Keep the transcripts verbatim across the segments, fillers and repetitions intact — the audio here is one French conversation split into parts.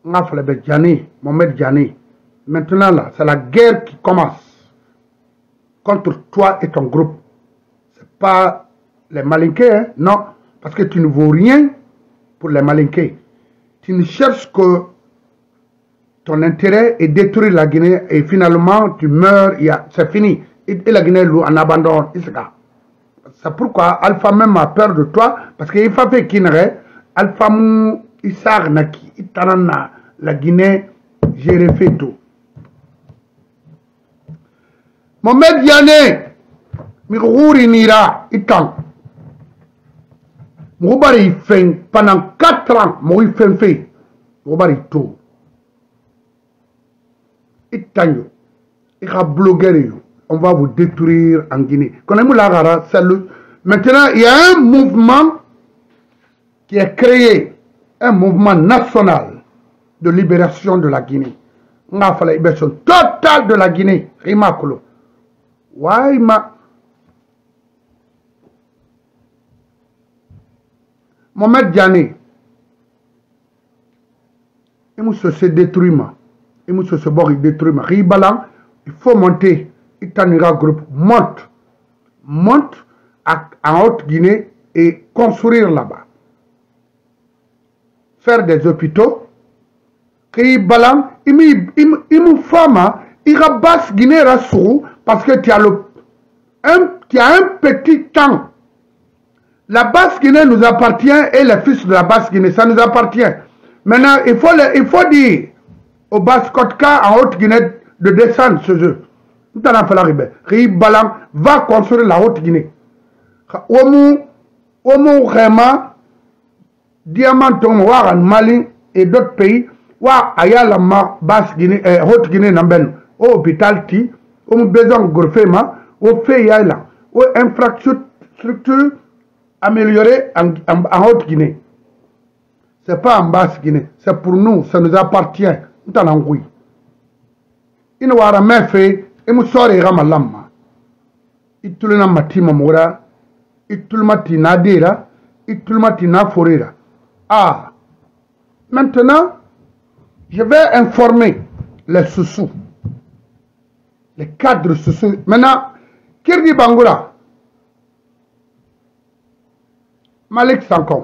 Ngafalebe Djani, Mohamed Djani. Maintenant là, c'est la guerre qui commence contre toi et ton groupe. Ce n'est pas les Malinqués, hein? Non, parce que tu ne vaux rien pour les Malinqués. Tu ne cherches que ton intérêt est détruire la Guinée et finalement tu meurs, c'est fini. Et, et la Guinée en abandonne. C'est pourquoi Alpha même a peur de toi, parce qu'il faut faire qu'il Alpha mou Issar Naki, Itanana, la Guinée, j'ai refait tout. Mohamed Yane, Mirouri Nira, Itan. Moubari fait pendant quatre ans, Moui fait fait. Moubari tout. Itanyo, Ira blogueur, on va vous détruire en Guinée. Maintenant, il y a un mouvement qui est créé, un mouvement national de libération de la Guinée. On a fait la libération totale de la Guinée. Rimakolo. Waïma. Mohamed Djani. Il m'a se détruit. Il m'a se bord, il détruit. Ribalan, il faut monter. Itanira groupe monte. Monte en Haute-Guinée et construire là-bas. Faire des hôpitaux. Ribalan, il m'a femme. Il va basse Guinée Rassou parce que tu as, le, un, tu as un petit temps. La basse Guinée nous appartient et les fils de la basse Guinée, ça nous appartient. Maintenant, il faut, le, il faut dire aux Basses Kotka en Haute-Guinée de descendre chez eux. Ribalan va construire la Haute-Guinée. Omu, Omu Rema, Diamanton, Waran, Mali et d'autres pays, Wa Ayala Basse Guinée, eh, Haute-Guinée Namben. Au hôpital ti, au besoin de gorfema, au fait yaïla, au infrastructure améliorée en, en, en Haute-Guinée. Ce n'est pas en Basse-Guinée, c'est pour nous, ça nous appartient. Nous t'en envoie. Il ne va rien faire, et nous sortons Ramalamma. Il tout le monde m'a dit Mamora, il tout le monde m'a dit Nadira, il tout le monde m'a dit Forera. Ah, maintenant, je vais informer les sous-sous. Les cadres sociaux. Maintenant, Kirdi Bangoura, Malik Sankon,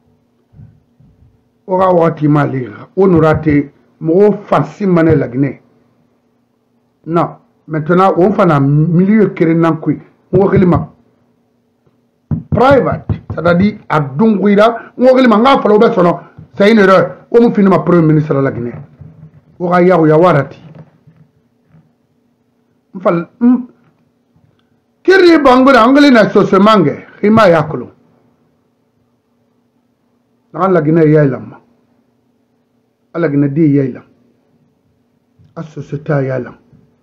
Ora Wati Malik, Honorate, Mo Fansi Mané la Guinée. Non, maintenant, on fait un milieu qui est en couille. On va dire private, c'est-à-dire à Dungouira, on va dire c'est une erreur. On va finir ma premier ministre de la Guinée. Ora Yaou Yawarati. Kiri Bangoura, Anglais na Sosemange, Rima Yakolo. Dans la Guinée Yailam. À la Guinée di Yailam. À Société Yailam.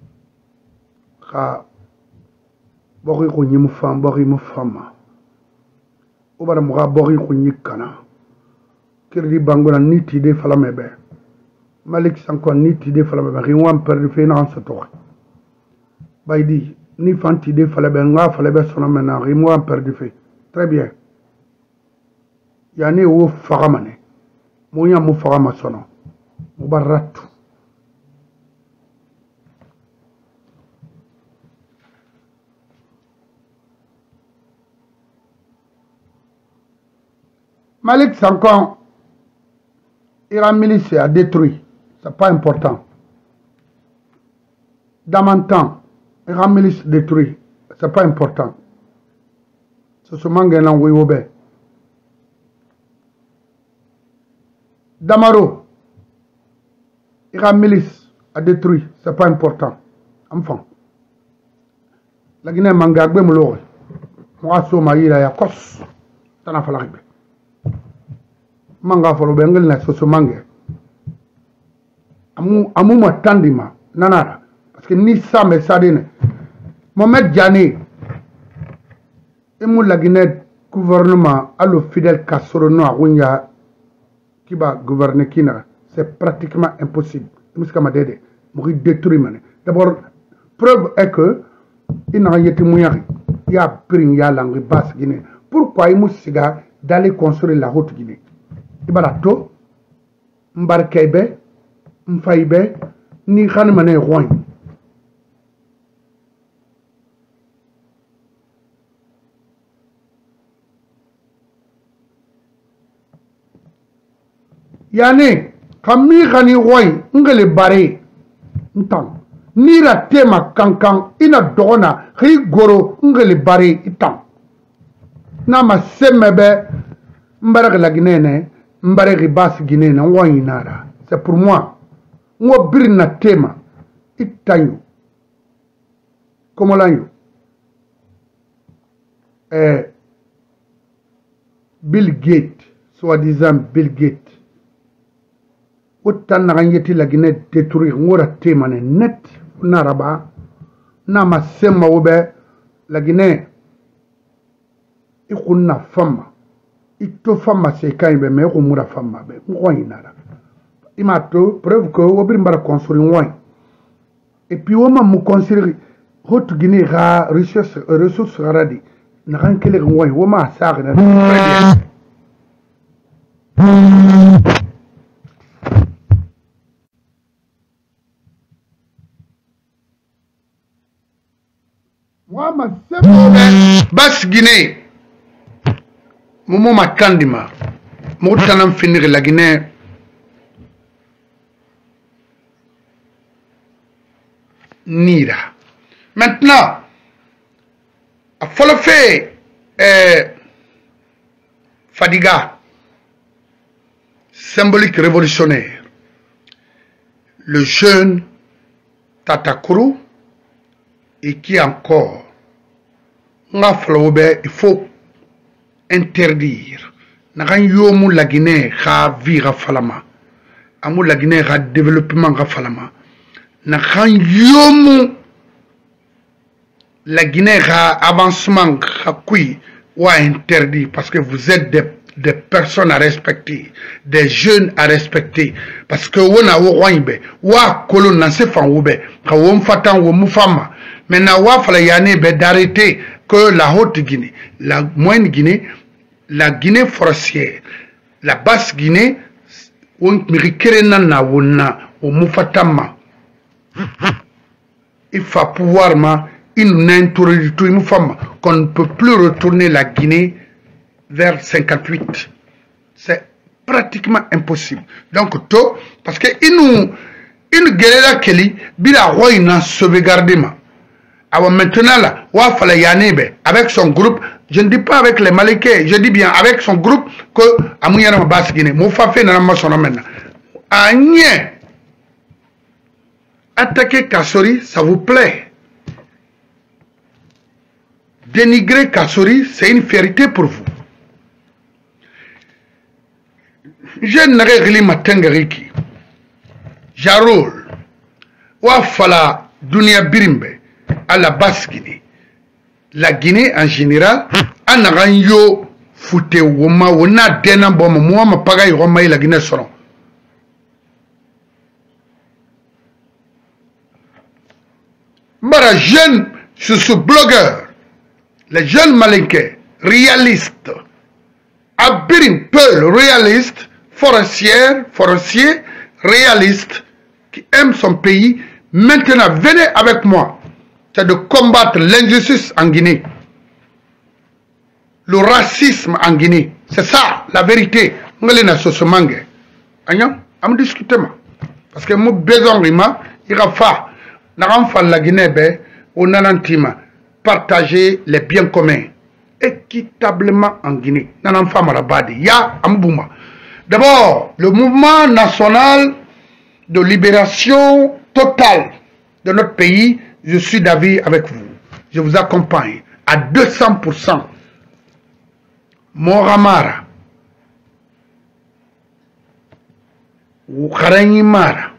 Ka Bori Kouni Moufam, Bori Moufama. Obara Moura Bori Kouni Kana. Kiri Bangoura niti de Falamebe. Malik Sanko niti de Falamebe. Riwan perdu dans ce tour. Baïdi, ni fantide fallait bien nga fallait bien son maintenant rimo en perdu fait très bien yani wo faramane moya mo farama sono mubarratu Malik Sanko Iran milice a détruit, c'est pas important. Dans mon temps Iran milice détruit, c'est pas important. C'est ce mangue nan Wiwobe. Damaro, Iran milice a détruit, c'est pas important. Enfin, la Guinée mangagbe moulo. Moi so maïla ya kos. Tana falaribe. Manga folo bengel na so so mangue. Amu amu matandima nanara. Parce que ni ça mais ça dine. Mohamed Djani, et mon la Guinée gouvernement à le fidèle Kassorono à Ounya qui va gouverner Kina, c'est pratiquement impossible. Il détruit. D'abord, preuve est que il n'a rien été mouillé. Il y a pris il y a langue basse Guinée. Pourquoi il m'a d'aller construire la haute Guinée? Il va la to, Mbarkebe, mfaibe ni khani mane roin yani kami khani roin ngale bare ntan nira tema kankan ina dogona khi goro ngale bare itan na ma semebe mbarag la Guinée mbarag bas Guinée na roin nara. C'est pour moi. Ngo birna tema itanyo. Comment l'anyo? Eh, Bill Gates, soi-disant Bill Gates. Autant n'a yeti la Guinée détruire ngora tema net naraba na ma sema obe la Guinée ikuna fama ito fama se kaimbe me ko mura fama be ngo inara. Imato preuve que on va construire un et puis on va me construire haute Guinée ra ressources ressources radi na ran kele ngoy on ma sa na très moi ma c'est bas Guinée momo ma kandima mo tanam finir la Guinée. Nira. Maintenant, il faut le faire. Euh, Fadiga, symbolique révolutionnaire. Le jeune Tatakuru, et qui encore, il faut interdire. Naranyomu la Guinée, ha vie rafalama. Amou la Guinée, ha développement rafalama. Na yomu la Guinée a avancement ou interdit parce que vous êtes des, des personnes à respecter, des jeunes à respecter parce que on a ouaimbe wa kolon na se fan oube ka won fatan wo mufama maintenant wa fala yane be d'arrêter que la haute Guinée, la moyenne Guinée, la Guinée forestière, la basse Guinée on mirikere na wona o mufatama. Il faut pouvoir introduire une femme qu'on ne peut plus retourner la Guinée vers cinquante-huit. C'est pratiquement impossible. Donc, tout, parce que nous, une guerre qui bila roi n'a sauvegardé ma. Alors maintenant là, Wafala Yanebe avec son groupe, je ne dis pas avec les Malékais, je dis bien avec son groupe que Amouyana Basse Guinée, Moufafé n'a pas son nom maintenant. Agnès. Attaquer Kassori, ça vous plaît. Dénigrer Kassori, c'est une fierté pour vous. Je n'aurais rien matengariki. Jarol. Wafala Dunia Birimbe. À la basse Guinée. La Guinée en général, Anaranyo Fute Woma, Wona Denambom, Mouama Pagay Roma et la Guinée Soron. Mara jeune sur ce blogueur, les jeunes malinqués, réalistes, Abirin Peul, réaliste, forestière, forestier, réaliste, qui aime son pays, maintenant venez avec moi. C'est de combattre l'injustice en Guinée, le racisme en Guinée. C'est ça, la vérité. On est sur ce mangue. On me discute. Parce que moi, besoin de moi, il va faire. La Guinée, on a partager les biens communs équitablement en Guinée. D'abord, le mouvement national de libération totale de notre pays, je suis d'avis avec vous. Je vous accompagne à deux cents pour cent. Moramara, Oukaranyimara,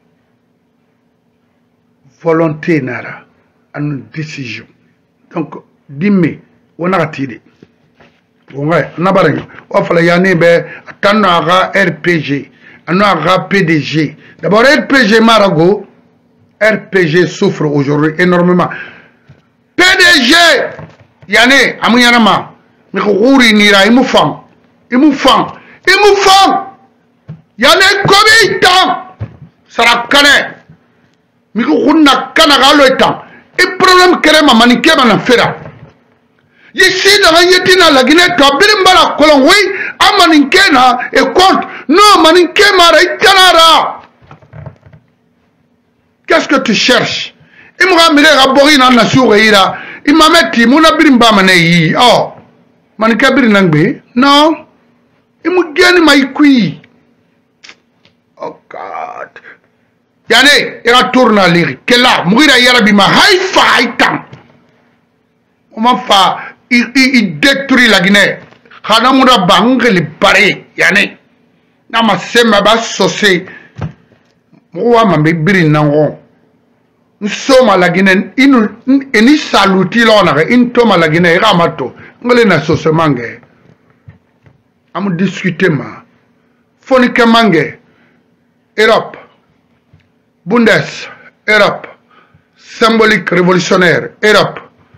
volonté nara, à une décision. Donc, dis-moi, on a tiré. On a tiré. On a tiré. On a R P G. On a P D G. D'abord, R P G Marago. R P G souffre aujourd'hui énormément. P D G, Yane, Amouyana, mais Rouri Nira, il me fend. Il me fend. Il me fend. Yane, combien de temps? sara kane mi ko hunna kana galo etam e problème kere ma manike mana fera yesi da yetina la Guinée to bimbala kolon wi amaninke na e compte non maninke mara itanara. Qu'est-ce que tu cherches? Il m'a mis à boire dans la souris. Il m'a mis mon abrimba mané. Oh, manikabri nangbe? Non. Il m'a gagné ma icui. Oh God. Yane, il a tourné à l'iri. Quelle là, mourir à Yarabima, haïfa, haïtam. On m'a fait, il détruit la Guinée. Khanamoura bang les barrés. Yane. Nama sema bas saucé. Moi, ma bébé nangon. Nous sommes à la Guinée. Et nous saluons là. Nous sommes à la Guinée. Ramato. Nous sommes à ce mangé. Nous discutons. Phonique mangé. Europe. Bundes. Europe. Symbolique révolutionnaire. Europe.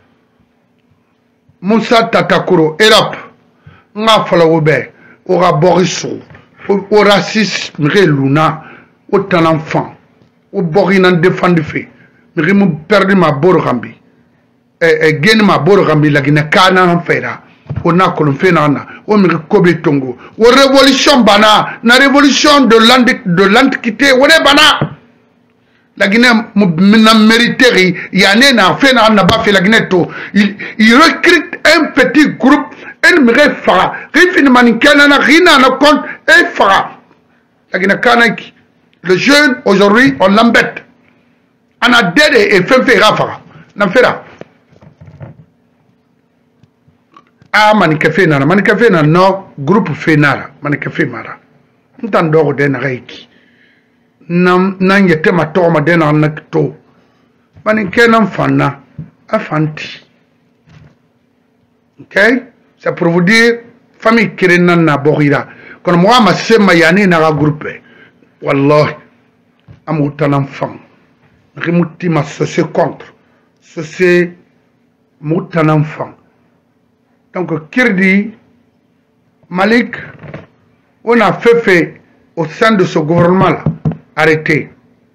Moussa Tatakuro. Europe. Nga Falaoube. Ora Borisou. Au racisme. Luna. Autant d'enfants, au Borinan défendu fait, mais je me perdu ma borgambi, et gagne ma borgambi, la Guinée Kana en fera, on a qu'on fait nana, on me recobe tongo, ou révolution bana, la révolution de l'Antiquité, on est bana. La Guinée n'a mérité, il y a un an, fait n'a pas fait la Guinée, il recrute un petit groupe, elle me refera, refine manikana, rien n'a compte, et fera. La Guinée Kanaki. Le jeune, aujourd'hui, on l'embête. On a dédé et fait faire Rafa. N'en fait là. Ah, manikafé nara. Manikafé nara, non, groupe fait nara. Manikafé mara. N'tan d'or den reiki. N'an yete ma toma den anakto. Maniké n'en fana. Afanti. Ok? C'est pour vous dire, famille Kirenan na borira. Quand moi, ma sœur Mayane n'a regroupé. Wallah, amout un enfant. Rimouti ma société contre. Société mout un enfant. Donc, Kirdi, Malik, on a fait fait au sein de ce gouvernement-là. Arrêtez.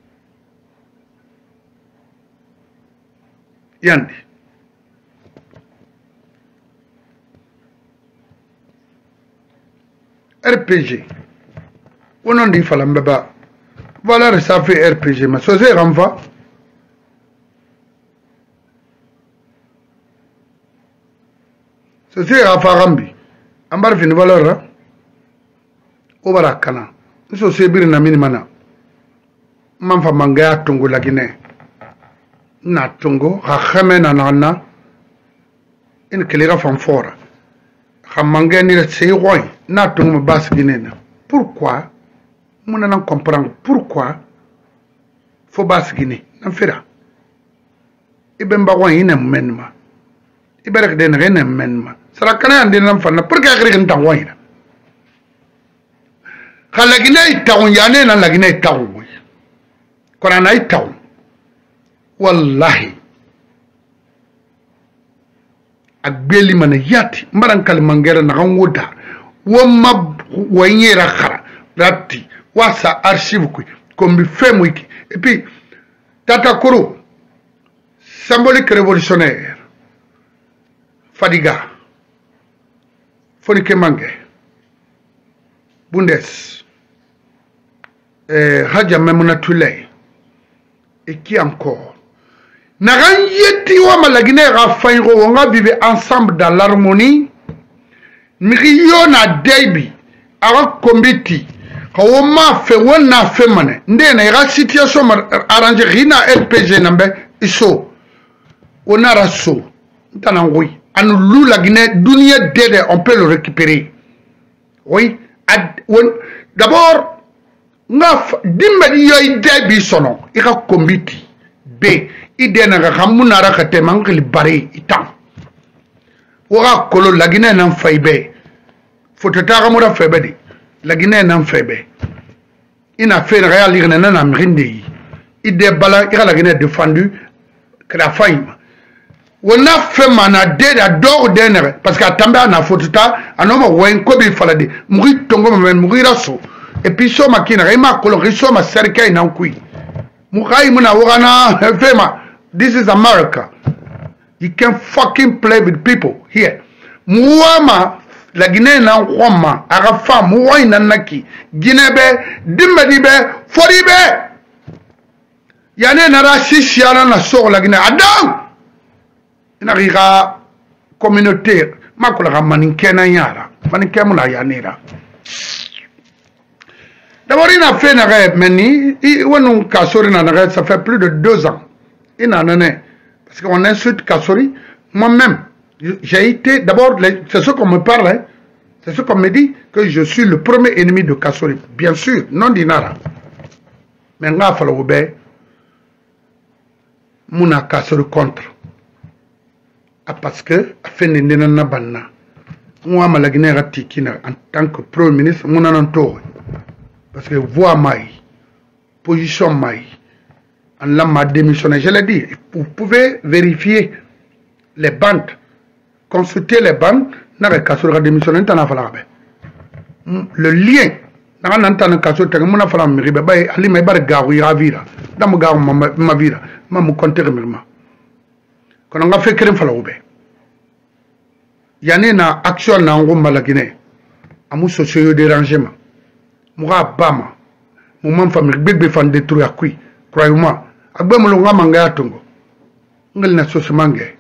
Yandi. R P G. On a dit Falambeba. Voilà, ça fait R P G. Mais ça, c'est Ramva. Ça, c'est Rafarambi. Ambar fin valeur. Obarakana. Ça, c'est Birina Minimana. Manfa Mangaya Tongo la Guinée. Na Tongo. Rachemen Nana. Une Kelera Fanfora. Ramangaya ni le Seyroy. Na Tongo Basse Guinée. Pourquoi? Je ne comprends pourquoi il faut basse Guinée. Non, fera. Il y a un barouin qui est un menma. Il y a un menma. C'est la canne d'un enfant. Pourquoi il y a un taouin? Quand la Guinée est taouin, il y a un Guinée est taouin. Quand on a taouin, wallahi. Agbeli mana yati. Mbarankali mangera na rangoda. Wama wanyera khara. Rati. Wasa archive comme fait wiki. Et puis, Tatakuro, symbolique révolutionnaire, Fadiga, Fonike Mange, Bundes, eh, Hadja Memouna Tulei, et qui encore? Naranyeti wa la Guinée Rafaïro, on va vivre ensemble dans l'harmonie. Miriona Deibi, Arak Kombiti, quand m'a fait on a fait mané. Ndena la situation arrangée rina R P G nambe iso. On a rasso. Tanangui. Anu lou la Guinée dunia dede on peut le récupérer. Oui. D'abord, ngaf dimbe yoy debi sono. Ika kombiti. B. Idena ga hamuna rakate mangli bari itam. Ora kolo la Guinée nan faibe. Faut te taramura faibe. La Guinée n'en fait pas. Il a fait une réalité dans l'Amérique. Il déballe, il a la Guinée défendu que la faille. On a fait manade à d'or d'énergie. Parce qu'à Tamba, on a fait tout ça. On a fait un kobi falade. Mourir tongo, mourir à saut. et puis so makina ima kolori so ma serika ina kui mukai muna wagana fema. This is America. You can fucking play with people here. Muama la Guinée na wama arafa muwai nanaki Guinée dimbe dibe foribe yane nara sisiana na so la Guinée adam ina riga communautaire makola maninkena yara maninkemu na yanira. D'abord, il a fait un meni, ça fait plus de deux ans. Il en a parce qu'on insulte Kassori. Moi-même, j'ai été, d'abord, c'est ce qu'on me parle, c'est ce qu'on me dit, que je suis le premier ennemi de Kassori. Bien sûr, non dinara. Mais il a fallu que Mouna Kassori contre. Parce que, a fait une nana banna. Moi, je suis en tant que premier ministre, je suis parce que voix maille, position maille, en l'a m'a démissionné. Je l'ai dit, vous pouvez vérifier les bandes, consulter les bandes, n'avez qu'à se démissionner, le lien, n'a pas qu'à se démissionner, n'a pas qu'à se démissionner, n'a pas qu'à se démissionner, n'a pas qu'à se démissionner, n'a pas qu'à se démissionner, quand on a fait qu'elle fallait il y a une action dans la Guinée, à mon socio dérangement. Moura Bama, mon famille, bébé fan détruit à qui, croyez-moi, à Bamolonga Manga Tongo, Ngel na sauce mangé.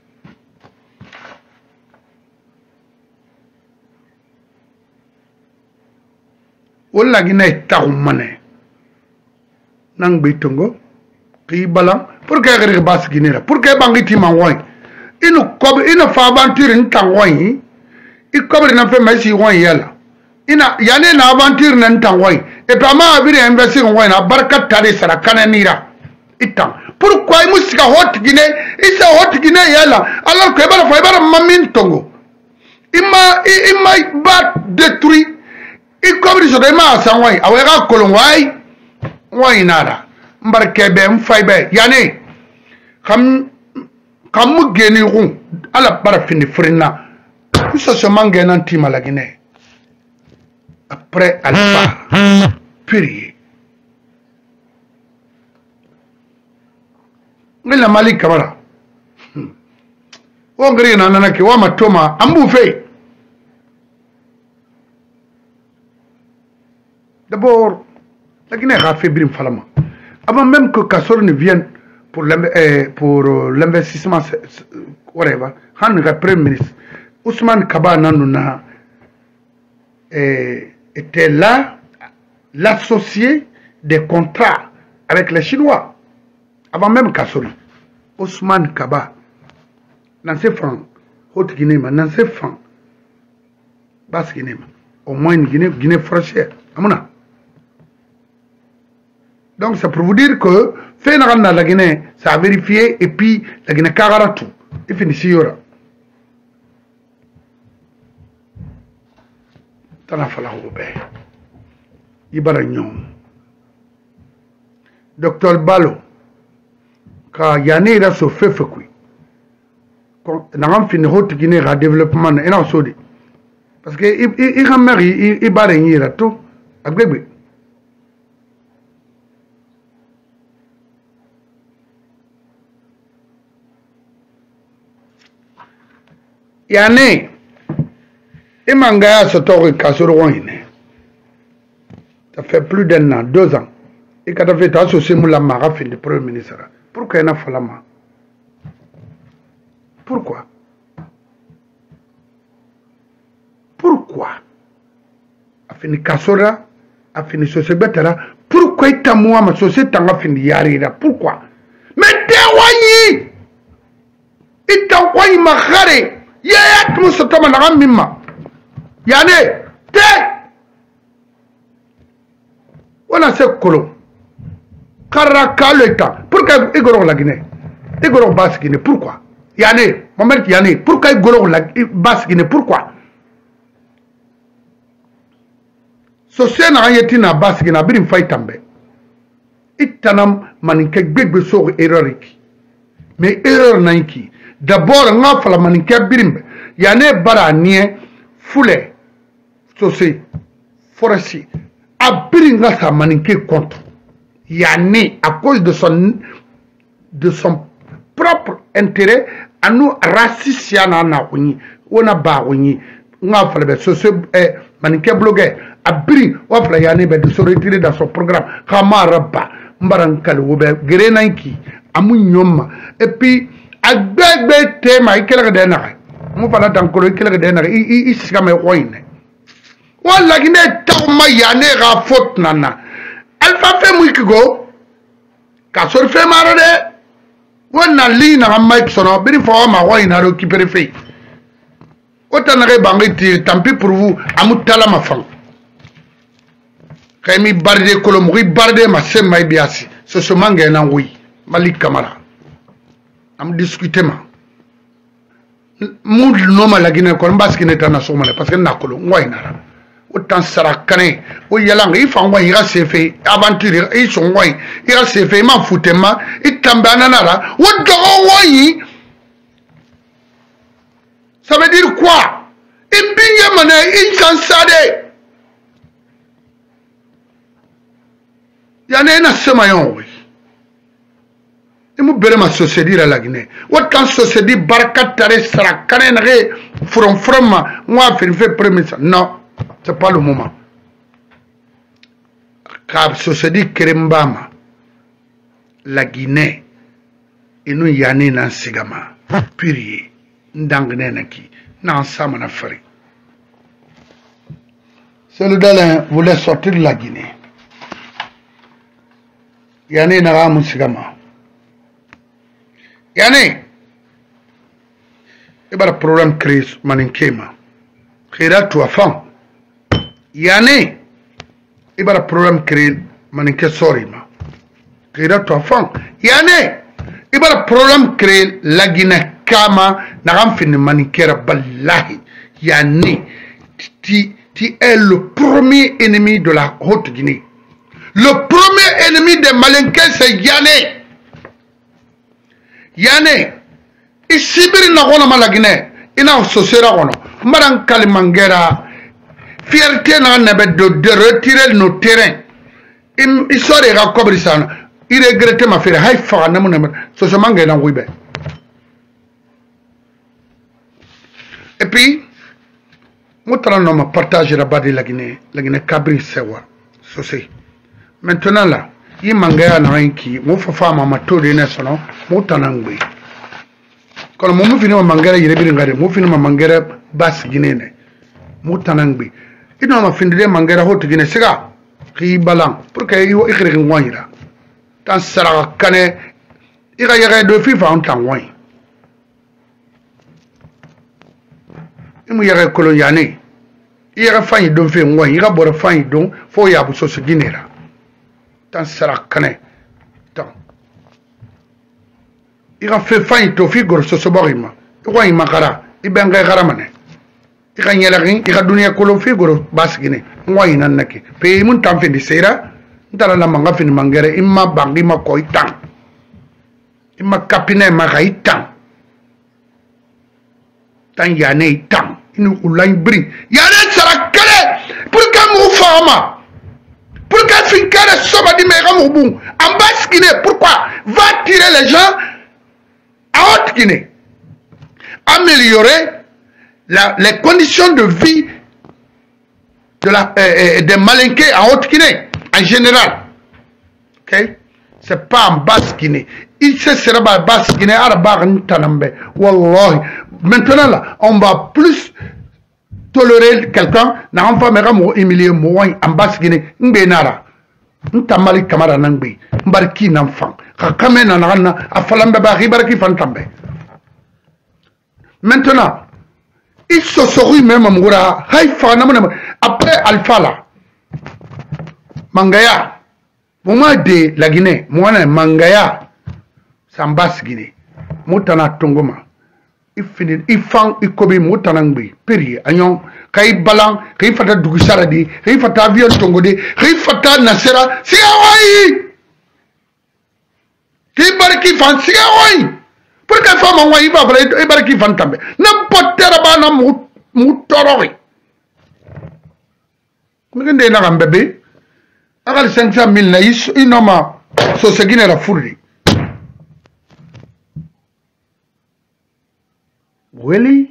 Ola Guinée Taoumane, Nang Bitongo, Ki Balan, pour qu'elle rebasse Guinée, pour qu'elle bangiti Mawai, il nous cobre, il nous fait aventure in Tangwai, il cobre n'a fait Messi Wan Yala. Ina yane na aventure nan tangwai et puis ma abiri investir en na barka tare sara kananira itan pourquoi musika hot Guinée isa hot Guinée yala alors que bara fa bara mamin tongo ima ima ba détruit i kobri so de ma sanwai awega kolongwai wai nara mbarke be mfaibe yane kam kam geni ru ala bara fini frina so so mangé nan tima la Guinée. Après Alpha, purier. Mais la Mali Kamara. On grille dans la qui wa matoma ambouffé. D'abord, la Guinée a fait brim falama. Avant même que Kassor ne vienne pour l'investissement, whatever, Han le Premier ministre, Ousmane Kaba Nanouna était là, l'associé des contrats avec les Chinois. Avant même Kassori. Ousmane Kaba, dans ses francs, Haute Guinée, dans ses francs, Basse Guinée, au moins une Guinée, Guinée française. Donc c'est pour vous dire que, fait dans la Guinée, ça a vérifié, et puis la Guinée carara tout. Et finit ici, il Tana fala hobe ibara nyom docteur Balo ka yani ra so fefe kui na ngam fini hot Guinée ra développement na ina sodi parce que i i gamari i bare nyira to agbegbe yani et Mangaya se torre Kassorouine. Ça fait plus d'un an, deux ans. Et quand on fait associer la marafin du Premier ministre. Pourquoi il n'a pas la main? Pourquoi? Pourquoi? A fini Kassora, a fini société, pourquoi il t'a moi ma société a fini Yarira? Pourquoi? Mais t'es wani! Il t'a wani ma khare! Y'a tout ce temps à mimma. Yane, te! On a ce colon. Karaka le temps. Pourquoi Igoro la Guinée? Igoro basse Guinée, pourquoi? Yane, Mohamed Yane, pourquoi Igoro la basse Guinée, pourquoi? Société n'a rien été na basse Guinée, birim fay tambe. Itanam maninke gbegbe sori erroriki. Mais erreur naiki. D'abord, nga fala maninke birim. Yane bara nie foulé. Société, forestier, a bringa sa maniqué contre. Yani, à cause de son, de son propre intérêt, à nous racistes, on a baroni, on a fait ce ce maniqué blogué, a brin, on a yani de se retirer dans son programme, Kamaraba, Mbarankal, Gerenanki, Amunyoma, et puis, a bébé thème, il y a des nains. Mon père a encore quelques des nains, il s'est comme un roi. Wala gine tauma yane ra faute nana alpha fe muikigo ka sor fe marade wona li na mic sono biri fo ma wa ina ro kipere fe otana re bangi tant pis pour vous amutala ma fang kaymi barde kolom ri barde ma semay biasi so so mangé na oui Malik Camara am discuter ma mud no ma la gine ko mbaski ne tan so male parce que nakolo ngoy na autant sera cané ou yalang il faut envoyer il s'est fait aventure ils sont envoyés il s'est fait m'en foutait ma il tombe nanara ou envoyer ça veut dire quoi il binye mané il s'en sade yana na semayon oui il me bere ma société la Guinée autant société barkat tare sera cané nare from from moi faire fait premier non. C'est pas le moment. Car ce se dit Kerembama, la Guinée, et nous yane nan sigama, purier, n'dangne naki, nan samana fari. C'est le Dalin voulait sortir de la Guinée. Yane nara mon sigama. Yane, il y a un problème créé maninkema. Créé tout à fond. Yane, il y a un problème créé, maniqué sorry ma. Créé toi fond. Yane, il y a un problème créé, la Guinée Kama, n'a rien fait de maniqué balahi. Yane, tu es le premier ennemi de la Haute-Guinée. Le premier ennemi des Malinqués, c'est Yane. Yane, ici, il n'y a pas de la Guinée. Il n'y a pas de société. Madame Kalimangera. Fierté de, de retirer nos terrains. Il sort de la Cobrissan. Il regrette ma fille. Haï fa na mon so so manga na wibe. Et puis, moi non ma partage la bas de la Guinée, la Guinée Cabri sewa. So c'est. Maintenant là, il manga na ranki, mo fa fa ma to de national, mo tanangwe. Quand mo mo fini ma mangara yire bi ngare, mo fini ma mangara bas Guinée ne. Mo tanangwe. Il n'a pas fini de manger Haute Guinée, c'est ça. Qui balan pour que il y ait un wine là. Tant ça cané, il y a deux filles en temps wine. Il y a un coloniané. Il y a un faille d'un fait wine. Il y a un faille d'un faut y avoir ce Guinée là. Tant ça cané. Tant. Il y a fait faille de figure sur ce borima. Il y a un makara. Il y a un garamane. Il y a un dunia kolo figure bas Guinée. Moi, il y a un naki. Pays mon temps fait de sera. Dans la manga fin mangere. Il m'a bangi ma koi tang. Il m'a capiné ma raï tang. Tang yane tang. Il nous ou l'aï brin. Yane sera calé. Pour qu'un mou fama. Pour qu'un fin calé soba di mera mou boum. En bas Guinée. Pourquoi? Va tirer les gens à Haute Guinée. Améliorer La, les conditions de vie de la, euh, des Malinqués en Haute-Guinée, en général. Okay? Ce n'est pas en Basse-Guinée. Il se sera en Basse-Guinée, Wallahi. Maintenant, là, on va plus tolérer quelqu'un, n'a pas humilier en Basse-Guinée. N'benara. N'tamali Camara Nangbi. N'barki n'enfant. Kakame nanana, a falambe ba ribaraki fantambe. Maintenant, il se serait même à Haïfa, après Alpha là. Mangaya, moment de la Guinée, moi, Mangaya, c'est en basse Guinée. Moutana Tongoma. Il finit, il fang, il kobi, Moutanangbi, Piri, Agnon, Kaï Balan, Kaï Fata Dougusaradi, Kaï Fata Avion Tongode, Kaï Fata Nasera, c'est Hawaii! Kaï Baraki Fan, c'est Hawaii! Pour que femme en il va faire et qui va tomber. N'importe quel mou moutorori. Vous avez un bébé, agal cinq cent mille na inoma so segine la furri. Really?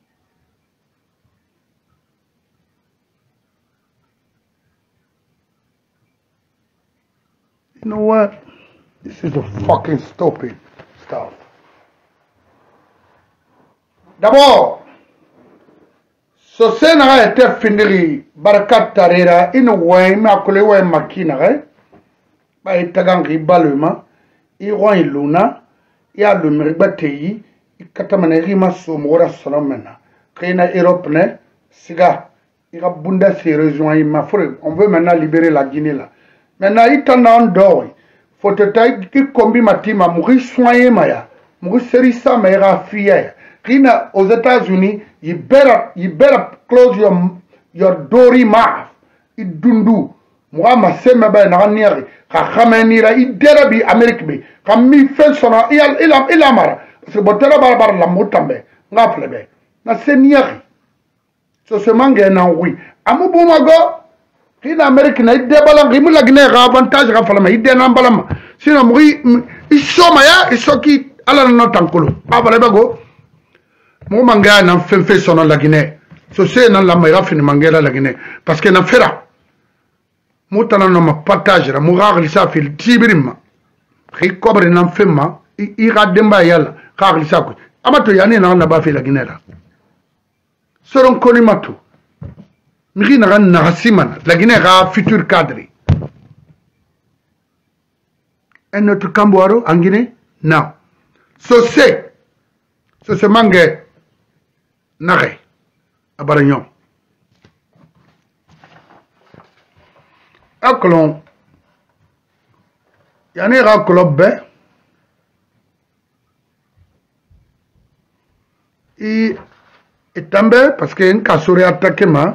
You know what? This is the fucking stupid stuff. D'abord, ce scénario était fini. Barakat Tarera, in a way, ma collègue maquinere, by Tagangi Baluma, Iroin Luna, Ia le Meribatei, Katamaneri Somora Solomena, Kena Europene, Siga, Ira Bunda se rejoint ma frère. On veut maintenant libérer la Guinée là. Maintenant, il t'en a en dehors. Faut te tailler qui combi ma team à mourir soigné maya, mourir serissa maya fier. Kina aux États-Unis, you better, you better close your your dory mouth. Il dundu. Moi ma sema ba na niari. Ka khamenira i derabi Amérique bi. Ka mi fait sona il il il amara. Parce que botela barbar la mutambe. Ngaflebe. Na seniari. So se mangue na oui. Amu bumago. Kina Amérique na ide balang imu la Guinée avantage ga falama ide na balama. Sinon muri isoma ya isoki ala no tankolo. Abale bago. Mo manga na fenfe sono la Guinée. So se na la mera fini mangela la Guinée parce que na fera. Mutana no ma partage la mo ga sa fil tibirima. Ri kobre na fema i ga demba yalla ka ga sa ko. Amato yani na na ba fi la Guinée la. Soron koni matu. Miri na na hasimana la Guinée ga futur cadre. Un autre Camboiro en Guinée? Non. So c'est so c'est mangé nare à Barignon. Akolon yani ra kolobbe i etambe parce que un kasuri attaqué ma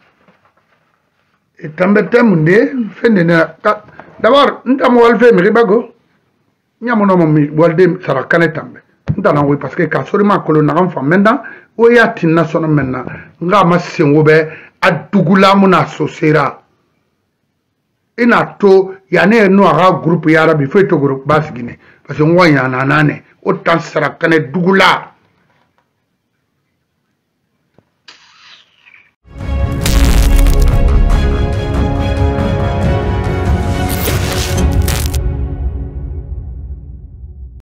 etambe temunde fendena d'abord ntamo walfe mi ribago nyamono mi walde sarakane tambe ntana oui parce que kasuri ma kolo na enfant maintenant o ya tinna sono maintenant nga ma sengobe adugula muna sosera ina to yane no aga groupe yara bi feto groupe bas Guinée parce que ngwa yana nane o tan sarakane dugula